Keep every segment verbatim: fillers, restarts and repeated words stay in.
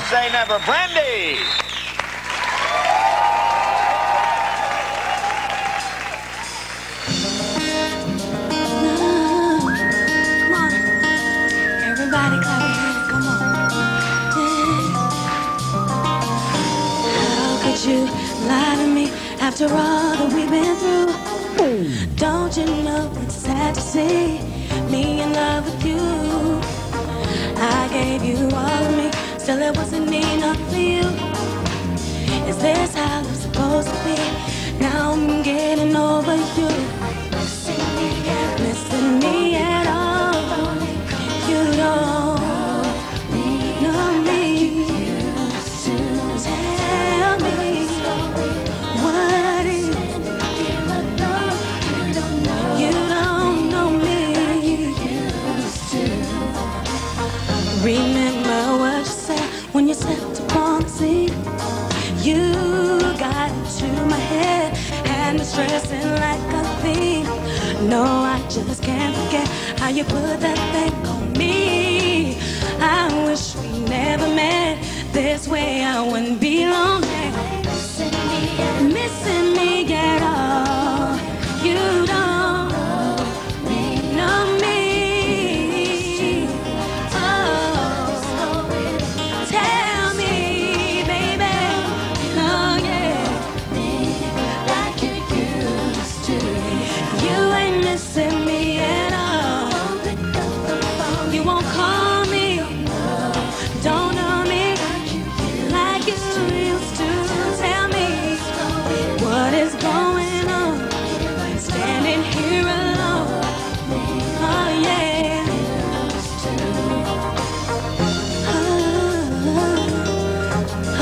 Say Never. Brandy. Everybody clap your hands, come on. Yeah. How could you lie to me after all that we've been through? Don't you know it's sad to see me in love with you? I gave you all of me, still it wasn't enough for you. Is this how it's supposed to be? Now I'm getting over you. Missing me at all. You don't know me. Tell me what is. You don't know me. Remember what you said when you stepped upon the scene. You got into my head, had me stressing like a thief. No, I just can't forget how you put that thing on me. I wish we never met. This way I wouldn't be lonely. Missing me at all. You don't know me. Oh, tell me, baby. Oh, yeah. Like you used to. You ain't missing me at all. You won't call me. Don't know me like you used to. Tell me what is going on. Standing here alone. Oh, yeah. Oh, oh,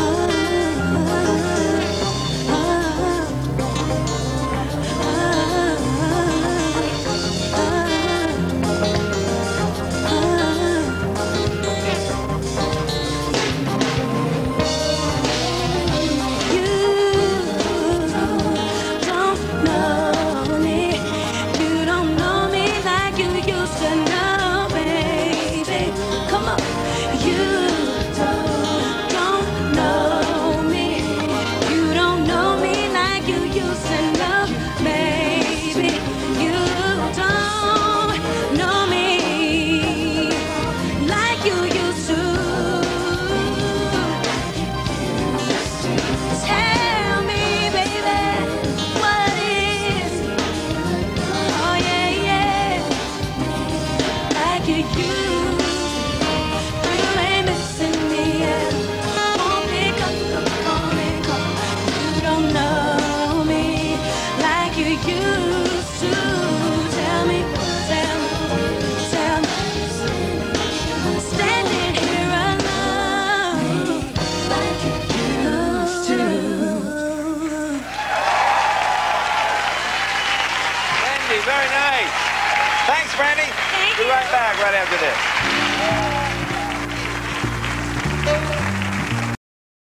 Very nice. Thanks, Brandy. Thank Be you. right back right after this.